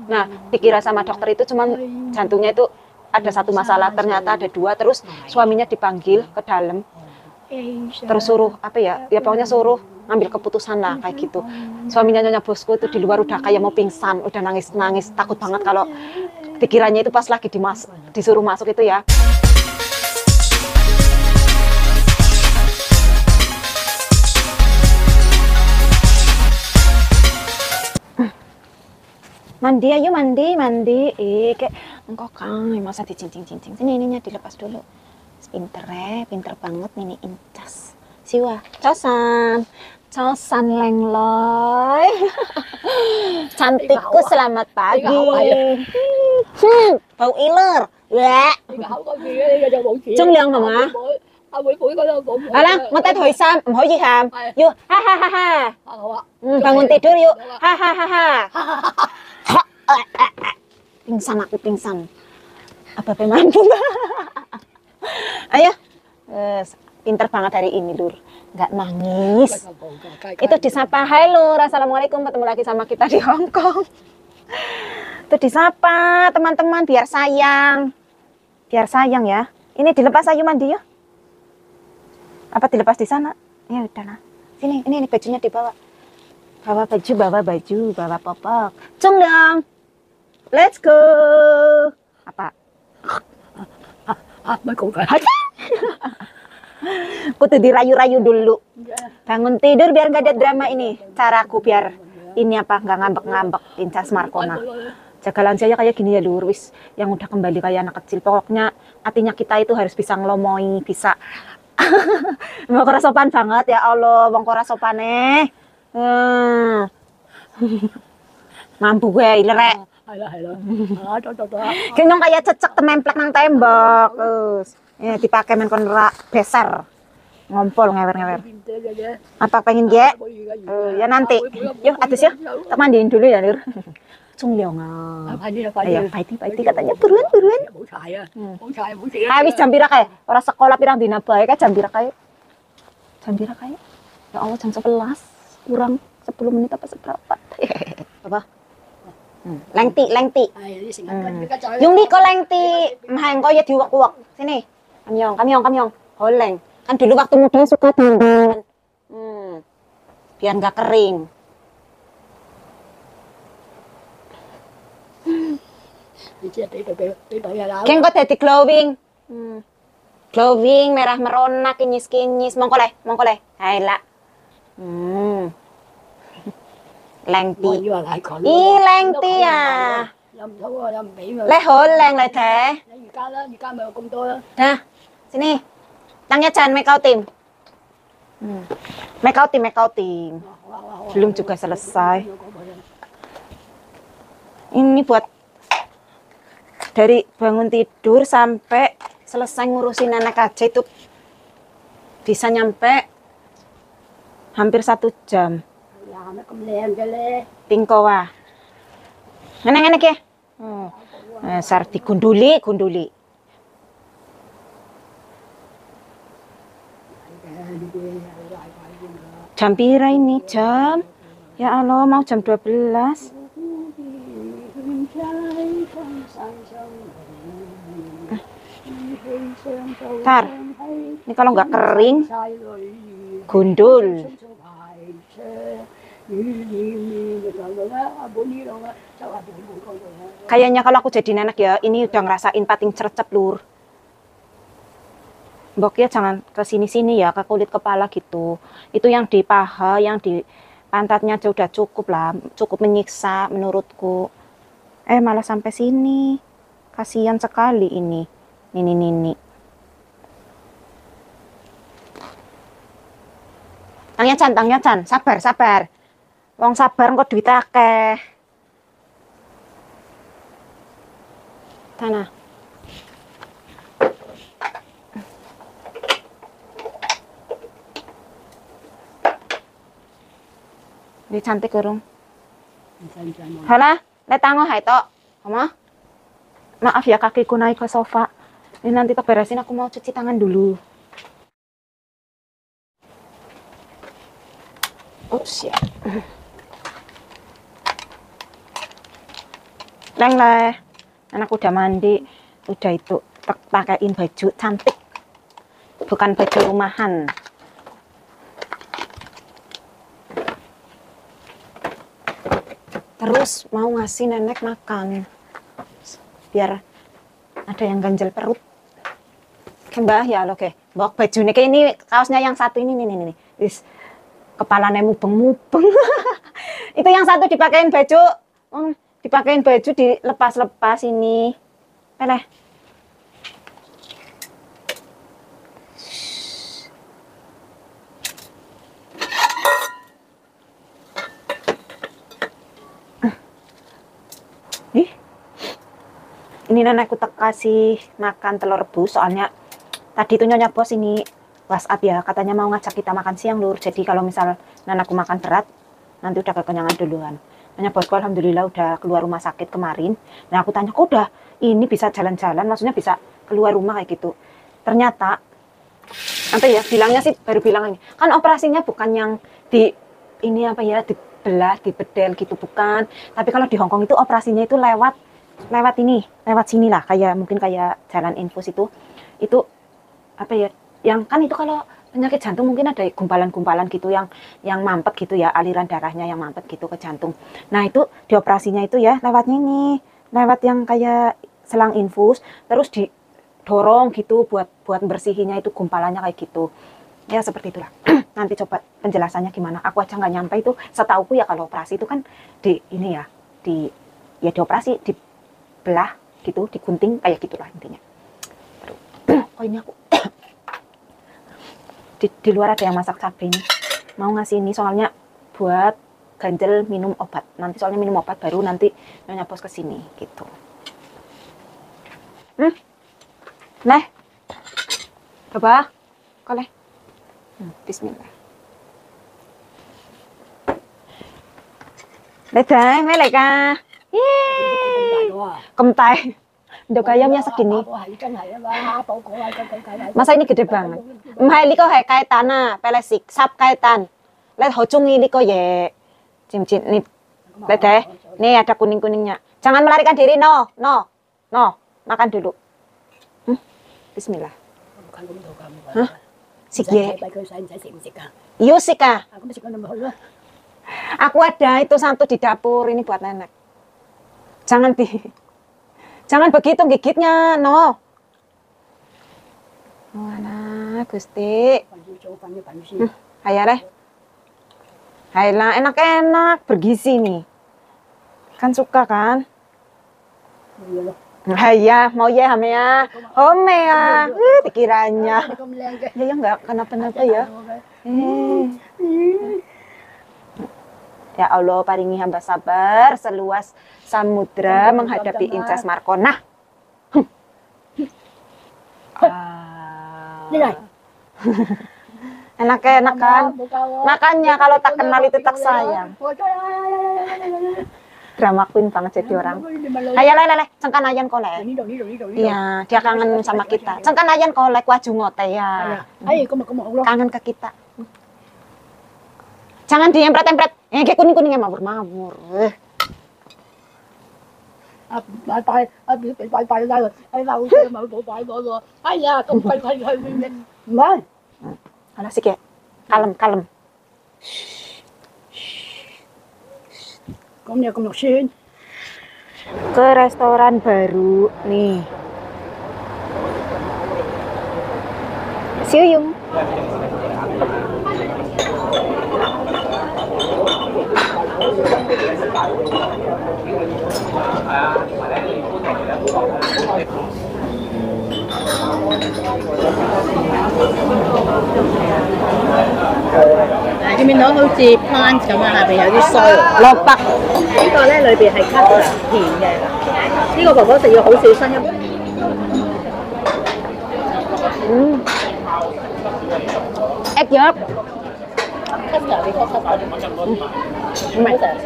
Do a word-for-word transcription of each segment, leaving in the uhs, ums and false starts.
Nah, dikira sama dokter itu cuman jantungnya itu ada satu masalah, ternyata ada dua. Terus suaminya dipanggil ke dalam, terus suruh apa ya, ya pokoknya suruh ngambil keputusan lah kayak gitu. Suaminya Nyonya Bosku itu di luar udah kayak mau pingsan, udah nangis-nangis, takut banget kalau dikiranya itu pas lagi dimas disuruh masuk itu ya. Mandi ayo mandi mandi eh kayak engkau kang masa dicincing-cincing sini ininya dilepas dulu. Pinter eh pinter banget ini incas siwa cosan cosan lengloy cantikku selamat pagi. Hmm, bau iler ya chung liang hả Alang, mau teh hồi sam, mau gì hàm? Yuk, ha ha ha ha. Bangun tidur yuk, ha ha ha ha. Pingsan aku pingsan. Apa mampu? Ayo, pinter banget hari ini lur, nggak nangis. Itu disapa, hai lur, assalamualaikum, ketemu lagi sama kita di Hong Kong. Itu disapa teman-teman biar sayang, biar sayang ya. Ini dilepas ayo mandi yuk. Apa dilepas di sana? Ya udahlah. Sini, ini, ini bajunya dibawa. Bawa baju, bawa baju, bawa popok. Cung dong. Let's go. Apa? Kutu dirayu-rayu dulu. Bangun tidur biar nggak ada drama ini. Caraku biar ini apa nggak ngambek-ngambek Incas Markona. Jaga lansia kayak gini ya lur, wis yang udah kembali kayak anak kecil. Pokoknya artinya kita itu harus bisa ngelomoi, bisa mau kora sopan banget ya Allah, wong kora sopane. Hmm. Mampu gue ilerek. Kenyong kayak cecek tememplek nang tembok. Terus ya dipakai men kon rak besar. Ngompol ngewer-ngewer. Apa pengen ge? Uh, ya nanti. Yuk atus ya. Tak mandiin dulu ya, Lur. Cung liong ah. Ayo, paiti-paiti katanya buruan-buruan. Hmm. Habis jam pira kae? Ora sekolah pirang dina bae ka jam pira kae? Jam pira kae? Ya Allah jam sebelas kurang sepuluh menit apa seperempat. Apa? Hmm. Lengti, lengti. Hmm. Yung ni ko lengti, mahang ko ya diuwak-uwak. Sini. Kamyong, kamyong, kamyong. Holeng. Kan dulu waktu muda suka dandan. Hmm. Biar nggak kering. Keng kok dadi glowing. Hmm. Glowing merah merona kinyis-kinyis. Mongko le, mongko le. Hai lah. Hmm. Lengti. Ih, lengti ya. Le holeng le teh. Nah, sini. Tangnya jangan make out tim. Hmm. Make out tim, make out tim. Belum juga selesai. Ini buat dari bangun tidur sampai selesai ngurusin anak aja itu bisa nyampe hampir satu jam. Tingkowa. Enak-enak ya. Hmm. Nah, sar digunduli, gunduli. Jam pira ini jam? Ya Allah, mau jam dua belas. Tar, ini kalau nggak kering, gundul. Kayaknya kalau aku jadi nenek ya, ini udah ngerasain pating cercep lur. Mbok ya jangan ke sini-sini ya, ke kulit kepala gitu. Itu yang di paha, yang di pantatnya aja udah cukup lah, cukup menyiksa menurutku. Eh malah sampai sini, kasihan sekali ini, nini nini. Tangnya Chan, tangnya Chan, sabar sabar. Wong sabar kok duit akeh. Tanah. Ini cantik kurung. Halah, lihat tango hai tok. Mama. Maaf ya kakiku naik ke sofa. Ini nanti tak beresin, aku mau cuci tangan dulu. Ups ya. Leng leh. Anak udah mandi, udah itu pakaiin baju cantik, bukan baju rumahan. Terus mau ngasih nenek makan, biar ada yang ganjel perut. Oke mbah ya, oke. Bawa baju nih, kayak ini kaosnya yang satu ini nih nih nih. Is kepalanya mubeng-mubeng. Itu yang satu dipakein baju, hmm, dipakein baju dilepas-lepas ini. Peleh. Ih. Ini nenekku tak kasih makan telur rebus, soalnya tadi tuh Nyonya Bos ini WhatsApp ya, katanya mau ngajak kita makan siang lur. Jadi kalau misal nenekku makan berat, nanti udah kekenyangan duluan. Nyonya Bosku alhamdulillah udah keluar rumah sakit kemarin. Nah aku tanya, kok udah ini bisa jalan-jalan, maksudnya bisa keluar rumah kayak gitu. Ternyata, apa ya, bilangnya sih baru bilang ini. Kan operasinya bukan yang di, ini apa ya, dibelah, dibedel gitu, bukan. Tapi kalau di Hongkong itu operasinya itu lewat, lewat ini, lewat sini lah. Kayak mungkin kayak jalan infus itu, itu apa ya, yang kan itu kalau penyakit jantung mungkin ada gumpalan-gumpalan gitu yang yang mampet gitu ya, aliran darahnya yang mampet gitu ke jantung. Nah itu dioperasinya itu ya lewatnya ini, lewat yang kayak selang infus, terus didorong gitu buat buat bersihinnya itu gumpalannya kayak gitu. Ya seperti itulah. Nanti coba penjelasannya gimana. Aku aja nggak nyampe itu. Setauku ya kalau operasi itu kan di ini ya, di ya dioperasi, dibelah gitu, digunting kayak gitulah intinya. Oh ini aku di, di luar ada yang masak cabai nih, mau ngasih ini soalnya buat ganjel minum obat. Nanti soalnya minum obat baru nanti Nyonya Bos kesini gitu. Hmm, leh, coba, kok leh. Hmm, Bismillah. Leh dai, mấy lại ca. Cầm tay. Udah ayamnya segini. Masa ini gede banget. Mai liko hai kaitan ah, pelesik, sap kaitan. Lihat hojungi liko ye. Cim-cim nih. Lihat deh. Nih ada kuning-kuningnya. Jangan melarikan diri, no, no, no. Makan dulu. Hmm? Bismillah. Hah? Sige. Iya sih kak. Aku ada itu satu di dapur, ini buat nenek. Jangan di, jangan begitu gigitnya, no. Mana Gusti. Hmm, Hayah deh. Haylah, enak-enak, bergizi nih. Kan suka kan? Hayah, mau ya hame ya. Home ya. Uh, dikiranya. Ya ya enggak kenapa-napa ya. Eh. Ya Allah, paringi hamba sabar seluas samudra menghadapi incas Markona. Ah. Enak-enak kan? Makanya kalau tak kenal itu tak sayang. Drama queen banget jadi orang. Ayo lele lele, cengkan ayan kolek. Iya, dia kangen sama kita. Cengkan ayan kolek waju ngote ya. Kangen ke kita. Jangan diempret-empret. Eh, kayak kuning-kuningnya mabur-mabur. Eh. Alah sih kayak kalem, kalem. Ke restoran baru nih. Siuyung. 嗱，見唔見到好似 plant 咁啊？下邊有啲須， 蘿蔔呢個咧裏邊係 cut 涼甜嘅。呢個婆婆食要好小心一。 嗯，egg yolk cut 涼你 cut cut 唔係成。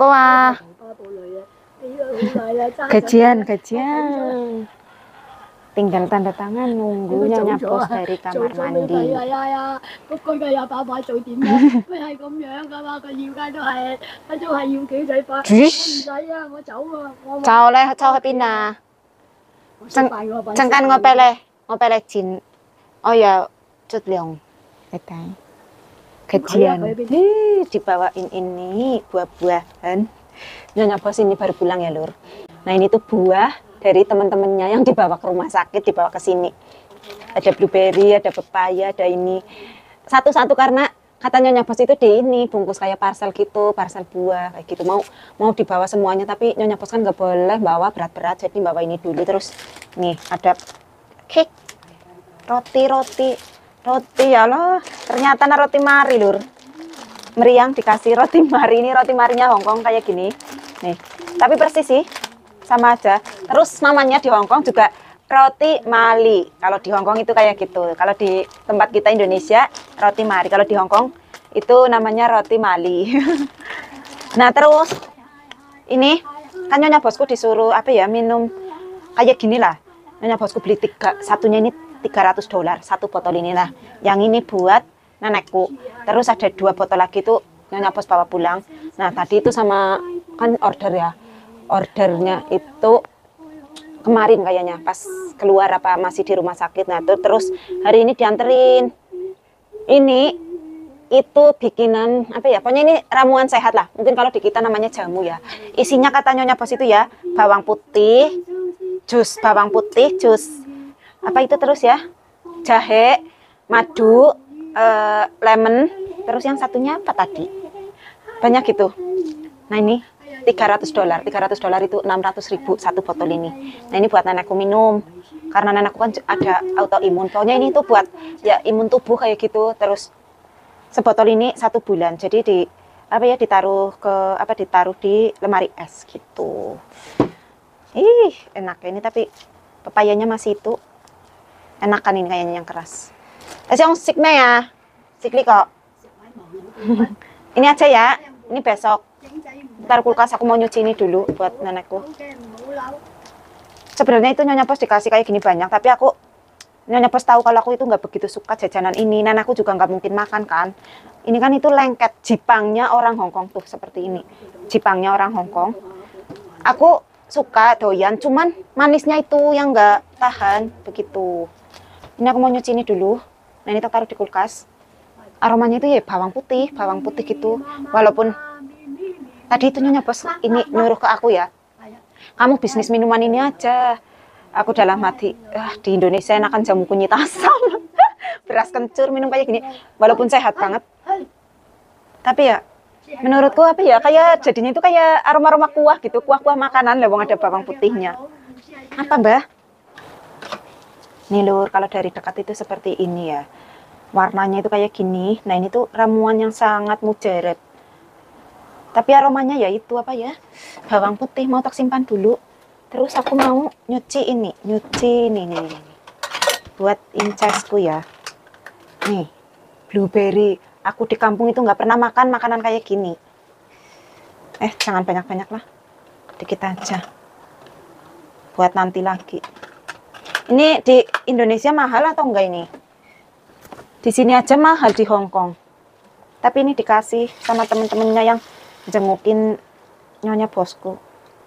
嗯。Tiongkok. Gajian, gajian. tinggal tanda tangan nunggu Nyonya Bos dari kamar mandi. Chào le, chào Pina. Jangan ngopele, ngopele jin. Oh ya, cut leong. Etang. Gajian. Ih, dibawain ini buah-buahan. Nyonya Bos ini baru pulang ya, Lur. Nah, ini tuh buah dari teman-temannya yang dibawa ke rumah sakit, dibawa ke sini. Ada blueberry, ada pepaya, ada ini. Satu-satu karena katanya Nyonya Bos itu di ini bungkus kayak parcel gitu, parcel buah kayak gitu. Mau mau dibawa semuanya, tapi Nyonya Bos kan nggak boleh bawa berat-berat, jadi bawa ini dulu. Terus nih ada cake, roti, roti, roti ya loh. Ternyata nah roti mari, Lur. Meriang dikasih roti mari, ini roti marinya Hongkong kayak gini. Nih, tapi persis sih. Sama aja. Terus namanya di Hongkong juga roti Mali. Kalau di Hongkong itu kayak gitu. Kalau di tempat kita Indonesia roti Mari. Kalau di Hongkong itu namanya roti Mali. Nah terus ini kan Nyonya Bosku disuruh apa ya minum kayak gini lah. Nyonya Bosku beli tiga, satunya ini tiga ratus dolar satu botol ini lah. Yang ini buat nenekku. Terus ada dua botol lagi tuh Nyonya Bos bawa pulang. Nah tadi itu sama kan order ya. Ordernya itu kemarin kayaknya pas keluar apa masih di rumah sakit. Nah terus hari ini dianterin ini itu bikinan apa ya, pokoknya ini ramuan sehat lah, mungkin kalau di kita namanya jamu ya. Isinya kata Nyonya Bos itu ya bawang putih, jus bawang putih, jus apa itu terus ya, jahe, madu, eh, lemon, terus yang satunya apa tadi, banyak gitu. Nah ini tiga ratus dolar, tiga ratus dolar itu enam ratus ribu satu botol ini. Nah ini buat nenekku minum, karena nenekku kan ada autoimun. Pokoknya ini tuh buat ya imun tubuh kayak gitu. Terus sebotol ini satu bulan, jadi di apa ya ditaruh ke apa ditaruh di lemari es gitu. Ih enak ini, tapi pepayanya masih itu enakan ini kayaknya yang keras. Eh yang sikme ya, sikli kok. Ini aja ya, ini besok. Ntar kulkas aku mau nyuci ini dulu buat nenekku. Sebenarnya itu Nyonya Bos dikasih kayak gini banyak, tapi aku Nyonya Bos tahu kalau aku itu nggak begitu suka jajanan ini. Nenekku juga nggak mungkin makan kan. Ini kan itu lengket Jipangnya orang Hongkong tuh seperti ini. Jipangnya orang Hongkong. Aku suka doyan, cuman manisnya itu yang nggak tahan begitu. Ini aku mau nyuci ini dulu. Nah ini taruh di kulkas. Aromanya itu ya bawang putih, bawang putih gitu. Walaupun tadi itu Nyonya Bos ini nyuruh ke aku ya, kamu bisnis minuman ini aja. Aku dalam hati, ah, di Indonesia enakan jamu kunyit asam, beras kencur, minum kayak gini. Walaupun sehat banget, tapi ya menurutku apa ya, kayak jadinya itu kayak aroma-aroma kuah gitu, kuah-kuah makanan lah, ada bawang putihnya. Apa mbak? Nih Lur, kalau dari dekat itu seperti ini ya, warnanya itu kayak gini. Nah ini tuh ramuan yang sangat mujarab. Tapi aromanya ya itu apa ya, bawang putih. Mau tak simpan dulu. Terus aku mau nyuci ini, nyuci ini nih, nih, nih. Buat incesku ya. Nih, blueberry. Aku di kampung itu nggak pernah makan makanan kayak gini. Eh, jangan banyak-banyak lah, dikit aja. Buat nanti lagi. Ini di Indonesia mahal atau enggak ini? Di sini aja mahal di Hongkong. Tapi ini dikasih sama temen-temennya yang jengukin Nyonya Bosku.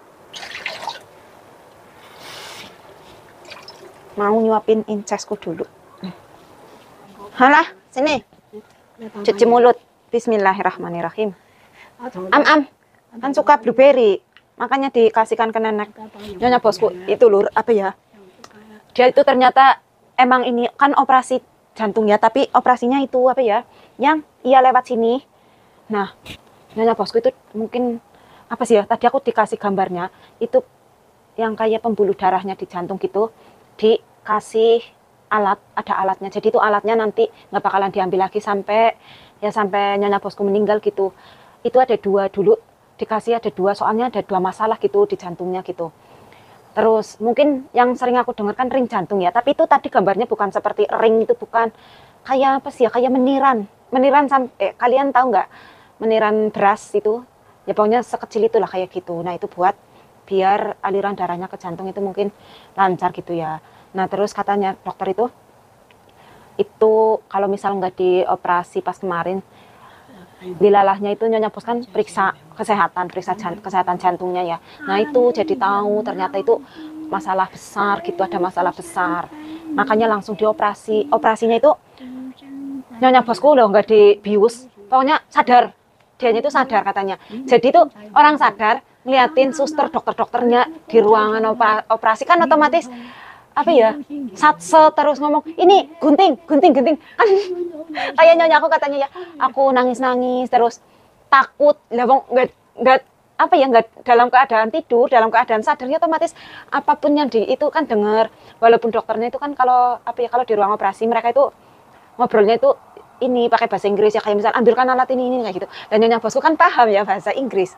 Mau nyuapin incesku dulu. Halah, sini. Cuci mulut. Bismillahirrahmanirrahim. Am am, kan suka blueberry, makanya dikasihkan ke nenek. Nyonya Bosku itu Lur, apa ya? Dia itu ternyata emang ini kan operasi jantung ya, tapi operasinya itu apa ya? Yang ia lewat sini. Nah, Nyonya Bosku itu mungkin apa sih ya, tadi aku dikasih gambarnya itu yang kayak pembuluh darahnya di jantung gitu, dikasih alat, ada alatnya. Jadi itu alatnya nanti nggak bakalan diambil lagi sampai ya sampai Nyonya Bosku meninggal gitu. Itu ada dua dulu, dikasih ada dua, soalnya ada dua masalah gitu di jantungnya gitu. Terus mungkin yang sering aku dengar kan ring jantung ya, tapi itu tadi gambarnya bukan seperti ring, itu bukan kayak apa sih ya, kayak meniran meniran sampai eh, kalian tahu nggak meniran beras itu ya, pokoknya sekecil itulah kayak gitu. Nah itu buat biar aliran darahnya ke jantung itu mungkin lancar gitu ya. Nah terus katanya dokter itu itu kalau misal nggak dioperasi pas kemarin, dilalahnya itu Nyonya Bos kan periksa kesehatan, periksa jan, kesehatan jantungnya ya. Nah itu jadi tahu ternyata itu masalah besar gitu, ada masalah besar. Makanya langsung dioperasi. Operasinya itu Nyonya Bosku loh nggak dibius, pokoknya sadar. Dianya itu sadar katanya. Jadi itu orang sadar ngeliatin suster dokter-dokternya di ruangan operasi kan otomatis apa ya, satse terus ngomong ini gunting gunting gunting kan kayak nyonya aku katanya ya, aku nangis nangis terus takut lah, nggak nggak apa ya, nggak dalam keadaan tidur, dalam keadaan sadar ya otomatis apapun yang di itu kan dengar, walaupun dokternya itu kan kalau apa ya, kalau di ruang operasi mereka itu ngobrolnya itu ini pakai bahasa Inggris ya, kayak misal ambilkan alat ini ini kayak gitu, dan nyonya bosku kan paham ya bahasa Inggris.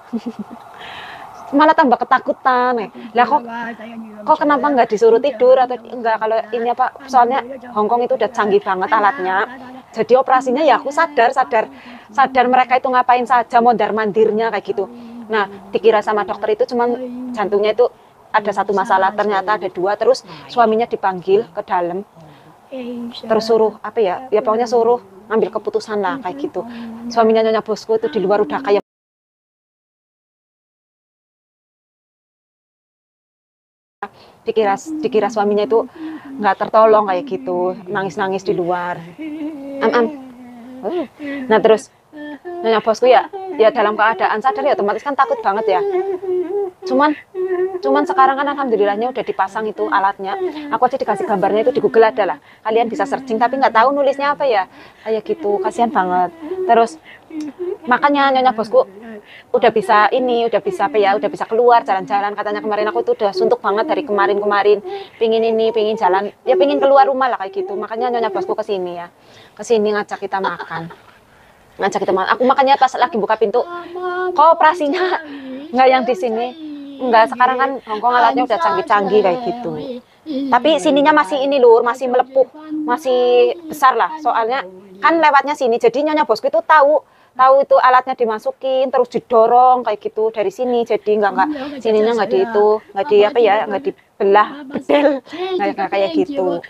Malah tambah ketakutan nih. Lah kok kok kenapa nggak disuruh tidur atau enggak, kalau ini apa, soalnya Hongkong itu udah canggih banget alatnya. Jadi operasinya ya aku sadar sadar sadar mereka itu ngapain saja mondar mandirnya kayak gitu. Nah dikira sama dokter itu cuman jantungnya itu ada satu masalah, ternyata ada dua. Terus suaminya dipanggil ke dalam, terus suruh apa ya, ya pokoknya suruh ngambil keputusan lah kayak gitu. Suaminya nyonya bosku itu di luar udah kayak dikira dikira suaminya itu nggak tertolong kayak gitu, nangis-nangis di luar. Am am. Nah terus nyonya bosku ya ya dalam keadaan sadar ya otomatis kan takut banget ya. Cuman cuman sekarang kan alhamdulillahnya udah dipasang itu alatnya. Aku aja dikasih gambarnya itu di Google ada lah. Kalian bisa searching tapi nggak tahu nulisnya apa ya. Kayak gitu, kasihan banget. Terus makanya nyonya bosku udah bisa ini, udah bisa apa ya, udah bisa keluar jalan-jalan. Katanya kemarin aku tuh udah suntuk banget dari kemarin-kemarin, pingin ini, pingin jalan, ya pingin keluar rumah lah kayak gitu. Makanya nyonya bosku kesini ya, kesini ngajak kita makan, ngajak kita makan. Aku makanya pas lagi buka pintu, kok operasinya nggak yang di sini, nggak, sekarang kan Hongkong alatnya udah canggih-canggih kayak gitu. Tapi sininya masih ini lur, masih melepuh, masih besar lah. Soalnya kan lewatnya sini, jadi nyonya bosku itu tahu. Tahu itu alatnya dimasukin terus didorong kayak gitu dari sini, jadi nggak nggak sininya nggak di itu nggak di apa ya, nggak dibelah bedel, nggak kayak gitu.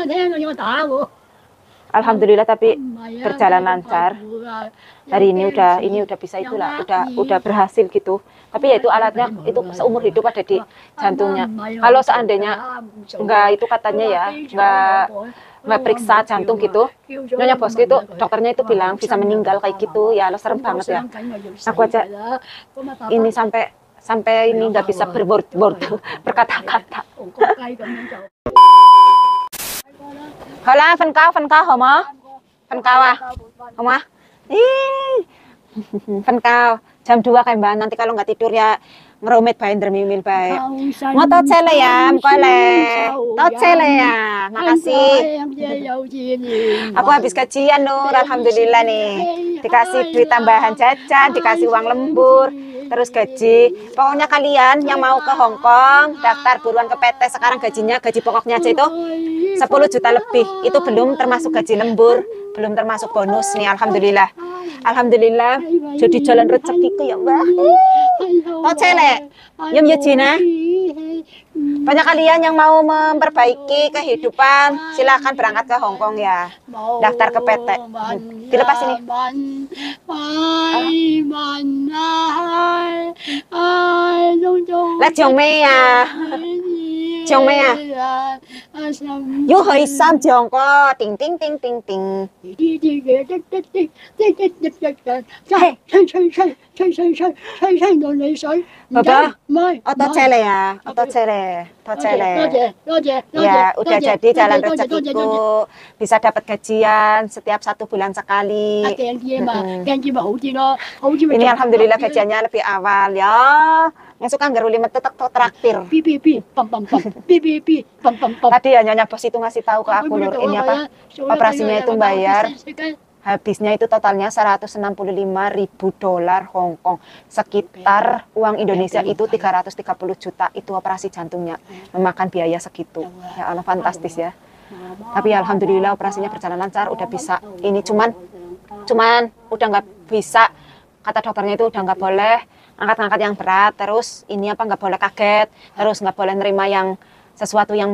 Alhamdulillah tapi berjalan lancar. Hari ini udah ini udah bisa itulah, udah udah berhasil gitu. Tapi ya itu alatnya itu seumur hidup ada di jantungnya. Kalau seandainya nggak itu katanya ya nggak nggak periksa jantung gitu, nyonya bosku itu dokternya itu bilang bisa meninggal kayak gitu ya. Lo serem banget ya. Aku aja ini sampai sampai ini nggak bisa berbord berkata-kata. Hola, phân cao, phân cao hả má? Phân cao à? Không á? Phân cao. Jam dua kayak mbak, nanti kalau nggak tidur ya ngeromit bae dermimil bae. Mau tocele ya, mkole. Tocele ya. Makasih. Aku habis gajian Nur, alhamdulillah nih. Dikasih duit tambahan jajan, dikasih uang lembur, terus gaji. Pokoknya kalian yang mau ke Hongkong, daftar buruan ke P T. Sekarang gajinya, gaji pokoknya aja itu sepuluh juta lebih. Itu belum termasuk gaji lembur, belum termasuk bonus nih, alhamdulillah. Alhamdulillah jadi jalan rezekiku ya Mbak. Tocele, yum ya Cina. Banyak kalian yang mau memperbaiki kehidupan, silakan berangkat ke Hongkong ya. Daftar ke P T. Hmm. Dilepas ini. Lah Jongmei ya. Jongmei ya. Yu hoi sam Jongko, ting ting ting ting ting. Bapak, Tocele ya, Tocele, Tocele. Ya, udah jadi jalan rezekiku, bisa dapat gajian setiap satu bulan sekali. Ini alhamdulillah gajiannya lebih awal ya. Yang suka nggak limet tetap traktir. Tadi ya nyonya bos itu ngasih tahu ke aku Nur, ini apa operasinya itu bayar. Habisnya itu totalnya seratus enam puluh lima ribu dolar Hongkong, sekitar uang Indonesia itu tiga ratus tiga puluh juta. Itu operasi jantungnya, memakan biaya segitu. Ya Allah, fantastis ya. Tapi alhamdulillah operasinya berjalan lancar, udah bisa. Ini cuman cuman udah nggak bisa, kata dokternya itu udah nggak boleh angkat-angkat yang berat, terus ini apa nggak boleh kaget, terus nggak boleh nerima yang sesuatu yang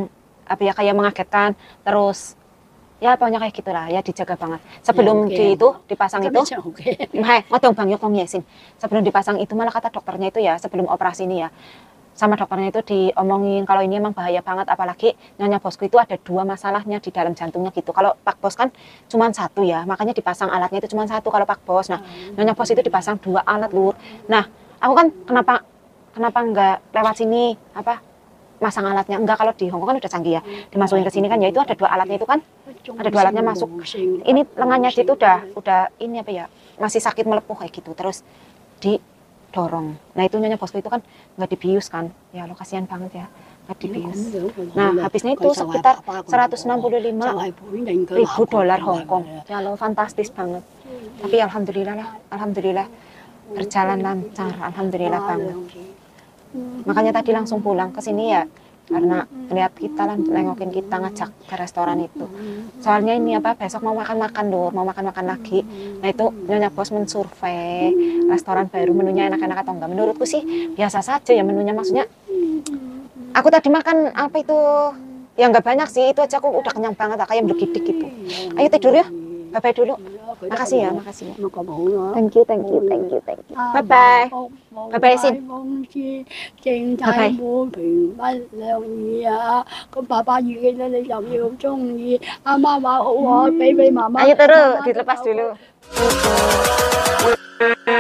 apa ya kayak mengagetkan, terus ya pokoknya kayak gitulah ya dijaga banget. Sebelum Ya, oke. di itu dipasang itu, Tapi oke. hai ngotong bang Yokong Yesin. Sebelum dipasang itu malah kata dokternya itu ya sebelum operasi ini ya sama dokternya itu diomongin kalau ini emang bahaya banget apalagi Nyonya Bosku itu ada dua masalahnya di dalam jantungnya gitu. Kalau Pak Bos kan cuma satu ya, makanya dipasang alatnya itu cuma satu kalau Pak Bos. Nah, Nyonya Bos itu dipasang dua alat lur. Nah, aku kan kenapa kenapa enggak lewat sini apa masang alatnya enggak kalau di Hongkong kan udah canggih ya dimasukin ke sini kan ya itu ada dua alatnya itu kan ada dua alatnya masuk ini lengannya itu udah udah ini apa ya masih sakit melepuh kayak gitu terus didorong. Nah itu Nyonya Bosku itu kan nggak dibius kan ya lo kasihan banget ya nggak dibius. Nah habisnya itu sekitar seratus enam puluh lima ribu dolar Hongkong ya lo fantastis banget tapi alhamdulillah lah alhamdulillah berjalan lancar alhamdulillah banget. Makanya tadi langsung pulang ke sini ya karena lihat kita lah nengokin kita ngajak ke restoran itu soalnya ini apa besok mau makan-makan Lur mau makan-makan lagi. Nah itu Nyonya Bos mensurvei restoran baru menunya enak-enak atau enggak menurutku sih biasa saja ya menunya maksudnya aku tadi makan apa itu ya nggak banyak sih itu aja aku udah kenyang banget kayak bergidik gitu. Ayo tidur ya bye bye dulu makasih ya makasih ya thank you thank you thank you thank you bye bye bye bye Sin bye bye. 平不兩意啊！咁爸爸語氣咧，你又要中意。阿媽話好啊，俾俾媽媽。 Ayo turun dilepas dulu